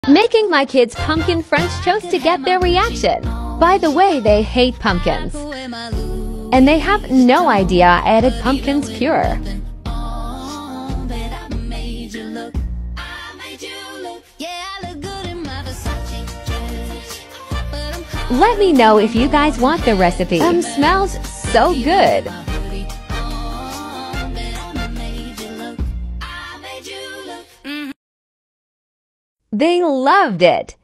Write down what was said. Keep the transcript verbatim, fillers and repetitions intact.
Making my kids pumpkin French toast to get their reaction. By the way, they hate pumpkins. And they have no idea I added pumpkins pure. Let me know if you guys want the recipe. Um, smells so good. They loved it.